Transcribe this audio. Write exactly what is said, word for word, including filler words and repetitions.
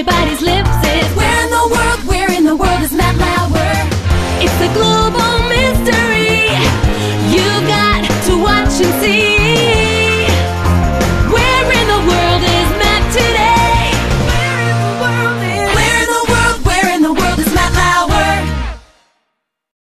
everybody's lips is, where in the world, where in the world is Matt Lauer? It's the global